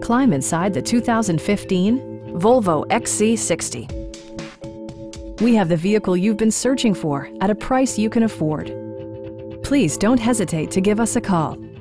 Climb inside the 2015 Volvo XC60. We have the vehicle you've been searching for at a price you can afford. Please don't hesitate to give us a call.